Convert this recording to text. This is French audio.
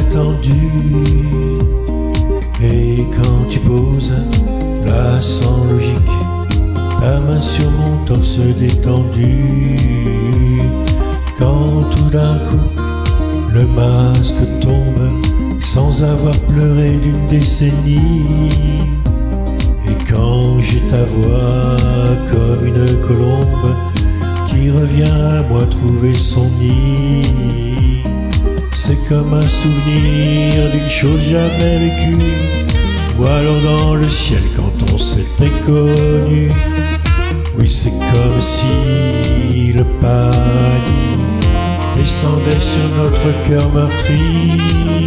inattendu. Et quand tu poses, là sans logique, ta main sur mon torse détendu, quand tout d'un coup le masque tombe sans avoir pleuré d'une décennie, et quand j'ai ta voix comme une colombe qui revient à moi trouver son nid, c'est comme un souvenir d'une chose jamais vécue, ou alors dans le ciel quand on s'était connu. Oui, c'est comme si le paradis descendait sur notre cœur meurtri.